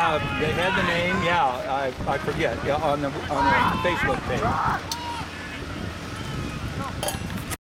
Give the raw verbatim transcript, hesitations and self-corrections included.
Uh, they had the name, yeah, I, I forget, yeah, on the on the Facebook page.